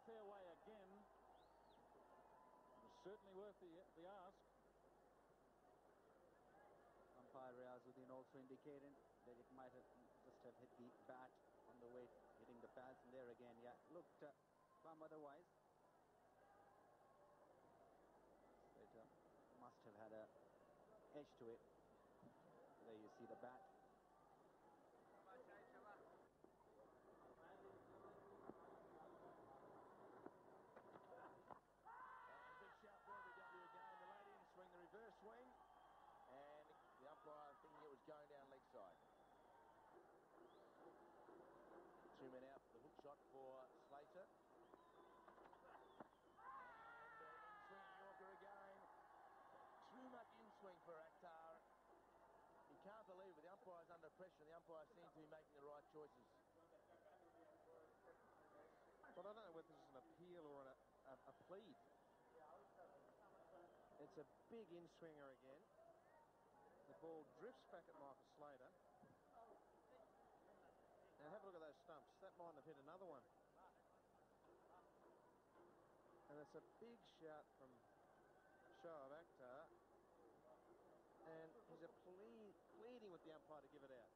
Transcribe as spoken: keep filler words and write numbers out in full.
fairway again. It was certainly worth the, the ask. Umpire Riazuddin also indicated that it might have just have hit the bat on the way hitting the pads, and there again, yeah, looked uh, plumb otherwise. Slater must have had a edge to it. There you see the bat. Big shout for the W again. The lady in swing, the reverse swing, and the umpire thinking it was going down leg side. Two men out for the hook shot for Slater. And uh, in swing Yorker again. Too much in swing for Akhtar. You can't believe it. The umpire's under pressure. The umpire seems to be making the right choices. But I don't know whether this is an appeal or an, a, a plead. It's a big in-swinger again. The ball drifts back at Michael Slater. And have a look at those stumps. That might have hit another one. And it's a big shout from Shoaib Akhtar. And he's a ple pleading with the umpire to give it out.